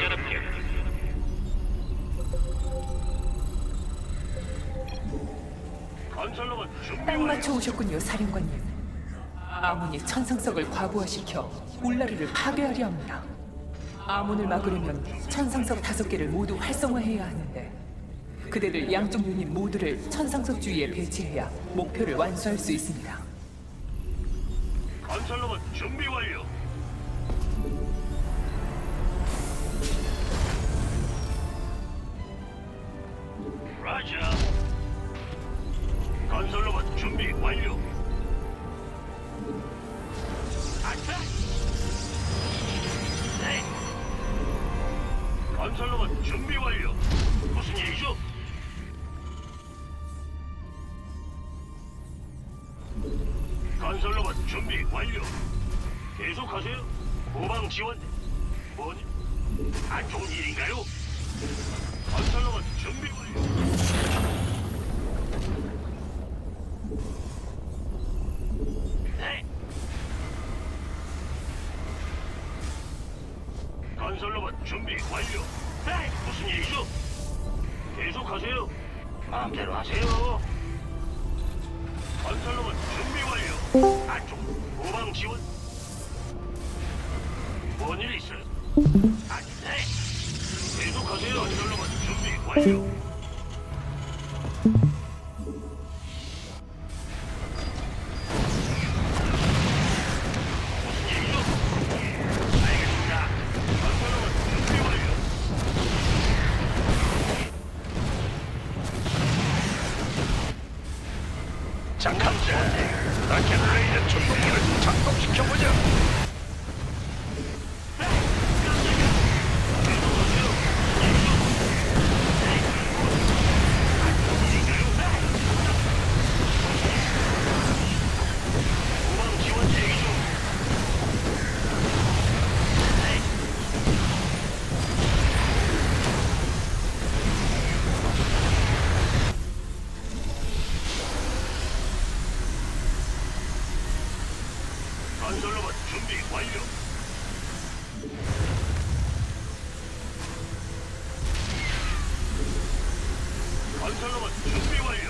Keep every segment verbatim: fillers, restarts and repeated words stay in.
안전합니다. 건설로봇 준비 딱 완료. 맞춰 오셨군요, 사령관님. 아몬이 천상석을 과부하시켜 울라르를 파괴하려 합니다. 아몬을 막으려면 천상석 다섯 개를 모두 활성화해야 하는데 그대들 양쪽 유닛 모두를 천상석 주위에 배치해야 목표를 완수할 수 있습니다. 건설로봇 준비 완료. 라자. 건설로봇 준비 완료. 아차. 네. 건설로봇 준비 완료. 무슨 일이죠? 건설로봇 준비 완료. 계속하세요. 후방 지원. 뭐니? 안 좋은 일인가요? 건설로봇 준비 완료. 네. 건설로봇 준비 완료. 네. 무슨 일이죠? 계속하세요. 마음대로 하세요. 건설로봇 준비 완료. 안쪽 후방 지원. 뭔 일 있어요? 아, 네. 계속하세요. 건설로봇 준비 완료. 무슨 일이죠? 알겠습니다. 건설로봇 준비 완료. 잠깐만. 라켓 레이더 전동기를 작동시켜보자. 건설로봇 준비 완료. 건설로봇 준비 완료.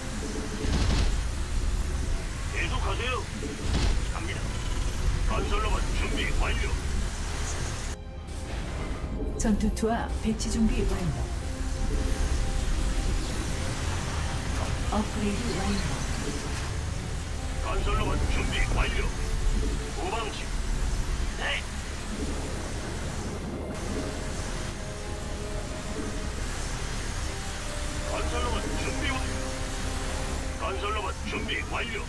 계속하세요. 갑니다. 건설로봇 준비 완료. 전투투와 배치 준비 완료. 업그레이드 완료. 건설로봇 준비 완료. 후방지. 네. 건설로봇 준비 완료. 건설로봇 준비 완료.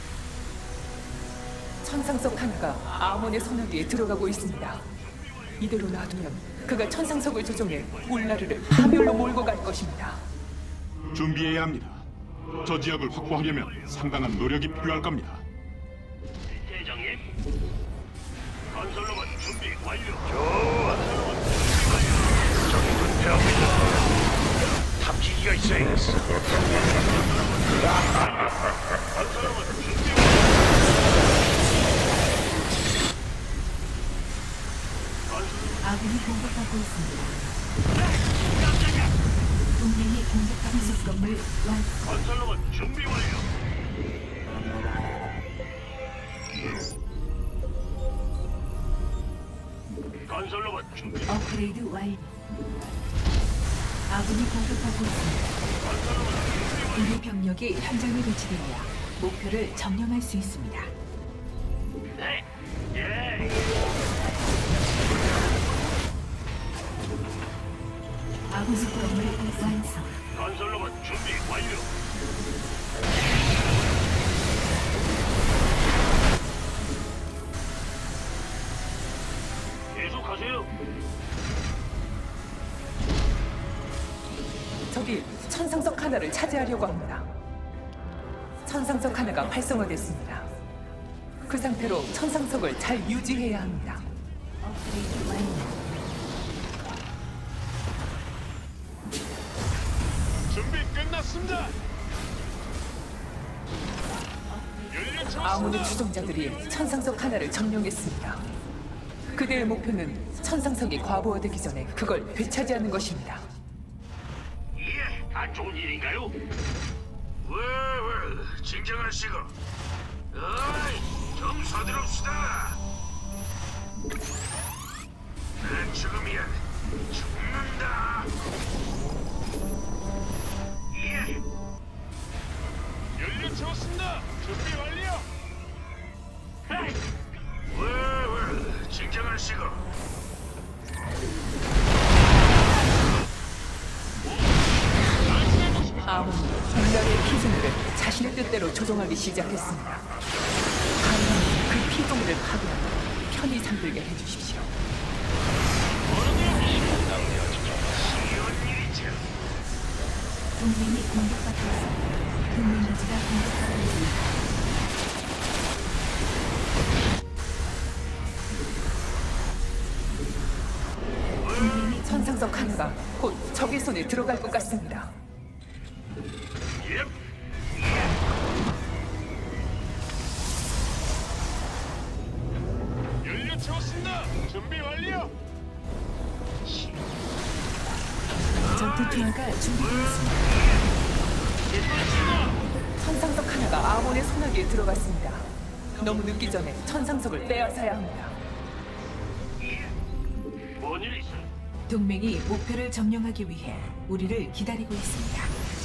천상석 하나가 아몬의 손아귀에 들어가고 있습니다. 이대로 놔두면 그가 천상석을 조종해 울라르를 파멸로 몰고 갈 것입니다. 준비해야 합니다. 저 지역을 확보하려면 상당한 노력이 필요할 겁니다. 대장님. 건설로봇 준비 완료. 좋아. 건설로봇 준비 완료. 저기 은폐합니다. 탐지기가 있어야겠어. 건설로봇 준비 완료. 아군이 공격하고 있습니다. 동맹이 공격하는 수 건물 완성. 건설로봇 준비 완료. 건설로봇 준비. 업그레이드 완료. 아군이 공격하고 있습니다. 건설로봇 준비 완료. 우리 병력이 현장에 배치되어야 목표를 점령할 수 있습니다. 네. 예. 아군 건물 완성. 건설로봇 준비 완료. 계속하세요. 적이 천상석 하나를 차지하려고 합니다. 천상석 하나가 활성화됐습니다. 그 상태로 천상석을 잘 유지해야 합니다. 업그레이드 완료. 준비 끝났습니다. 아몬의 추종자들이 천상석 하나를 점령했습니다. 그대의 목표는 천상석이 과부하되기 전에 그걸 되찾이하는 것입니다. 예, 안 좋은 일인가요? 왜왜 진정하시고. 어이, 좀 서두릅시다. 난 죽으면 죽는다. 예. 연료 채웠습니다. 준비 완료. 헤이. 왜왜 진정하시고. 아몬이 울라르의 피조물을 자신의 뜻대로 조종하기 시작했습니다. 가능하면 그 피조물을 파괴하고 편히 잠들게 해주십시오. 동맹이 공격받고 있습니다. 동맹 기지가 공격받고 있습니다. 천상석 하나가 곧 적의 손에 들어갈 것 같습니다. 예. 연료 채웠습니다. 준비 완료. 전투 투하가 준비되었습니다. 천상석 하나가 아몬의 손아귀에 들어갔습니다. 너무 늦기 전에 천상석을 빼앗아야 합니다. 뭔일 있어? 동맹이 목표를 점령하기 위해 우리를 기다리고 있습니다.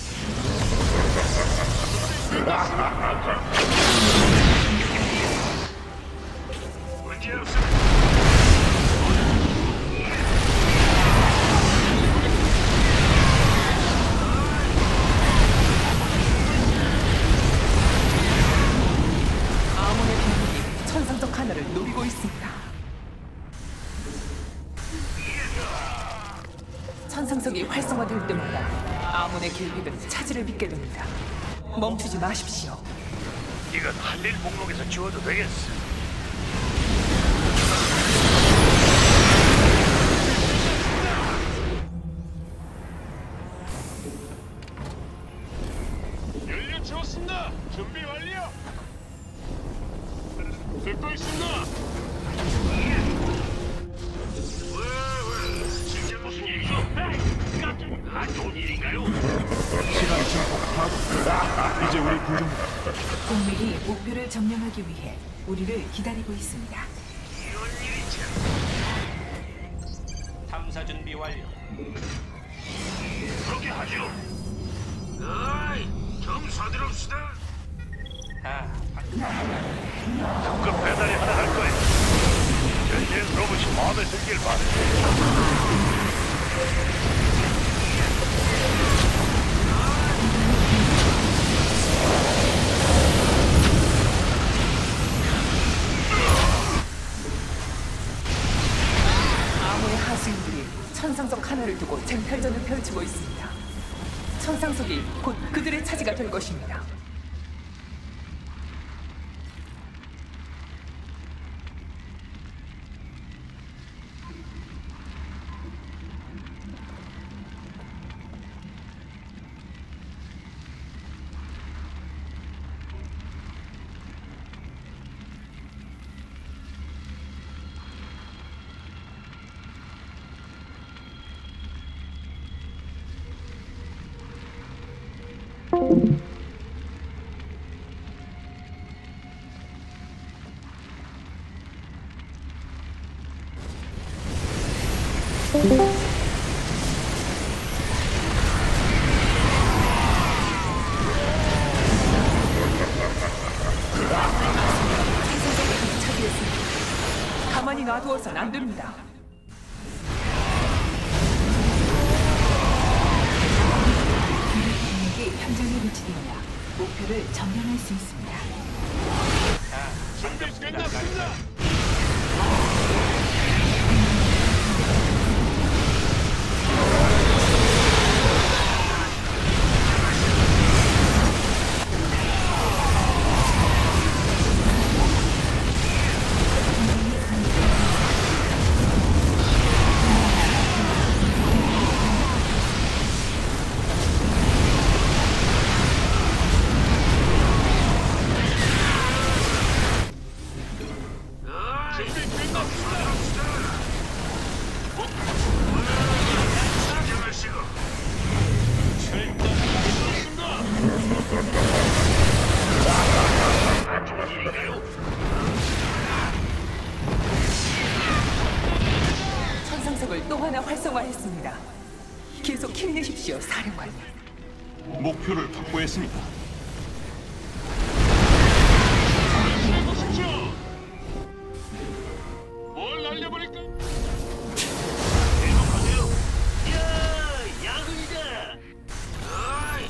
문제 없어. 아몬의 병력이 천상석 하나를 노리고 있습니다. 천상석이 활성화될 때마다 아몬의 계획은 차질을 빚게 됩니다. 멈추지 마십시오. 이건 할 일 목록에서 지워도 되겠어. 연료 채웠습니다. 준비 완료. 듣고 있습니다. 왜왜 진짜 무슨 일이죠? 에이, 깜짝 안 좋은 일인가요? 시간 증폭하고 이제 우리 구조물 동맹이 목표를 점령하기 위해 우리를 기다리고 있습니다. 이런 일이죠. 탐사 준비 완료. 그렇게 하죠. 어이, 좀 서두릅시다. 아, 그 배달이 하나 갈 거야. 전쟁 로봇이 마음에 들길 바래. 아몬의 하수인들이 천상석 하나를 두고 쟁탈전을 펼치고 있습니다. 천상석이 곧 그들의 차지가 될 것입니다. 천상석이 차지했습니다. 가만히 놔두어선 안 됩니다. 동맹이 현장에 배치되어 목표를 점령할 수 있습니다. 준비 끝났습니다. 또 하나 활성화했습니다. 계속 힘내십시오, 사령관님. 목표를 확보했습니다. 보십시오. 뭘 날려버릴까? 계속하세요. 야, 야근이다. 아이.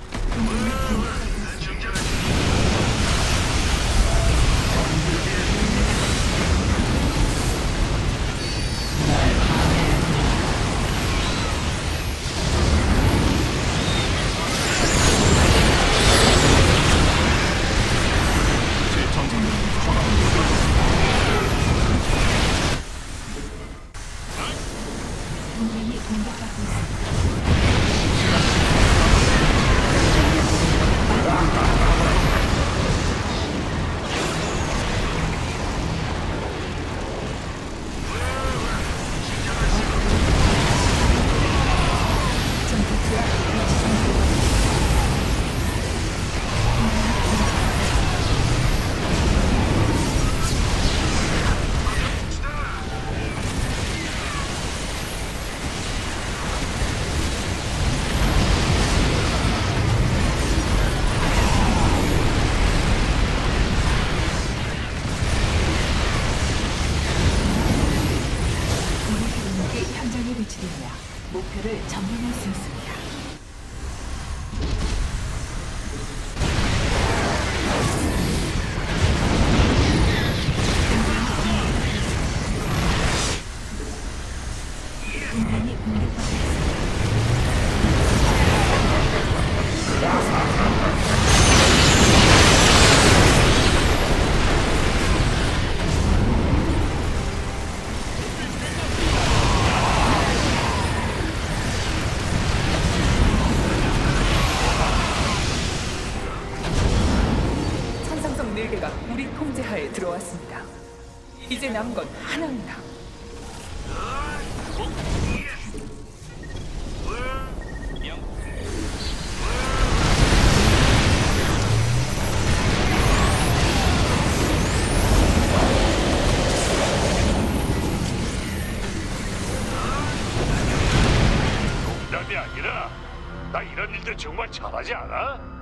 제 전장은 허가 동맹이 공격받고 있습니다. 전투투와 위치 정보. 우리 병력이 현장에 배치되며 목표를 점령할 수 있습니다. 동맹이 공격받고 있습니다. 천상석 네 개가 우리 통제하에 들어왔습니다. 이제 남은 건 하나입니다. 명 농담이 아니라 나 이런 일들 정말 잘하지 않아?